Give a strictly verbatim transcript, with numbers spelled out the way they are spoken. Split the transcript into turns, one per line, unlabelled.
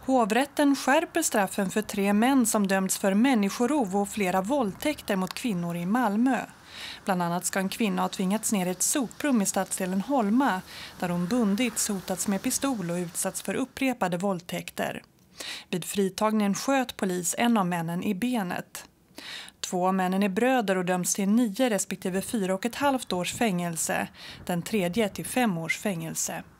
Hovrätten skärper straffen för tre män som dömts för människorov och flera våldtäkter mot kvinnor i Malmö. Bland annat ska en kvinna ha tvingats ner i ett soprum i stadsdelen Holma där hon bundits, hotats med pistol och utsatts för upprepade våldtäkter. Vid fritagningen sköt polis en av männen i benet. Två av männen är bröder och döms till nio respektive fyra och ett halvt års fängelse. Den tredje till fem års fängelse.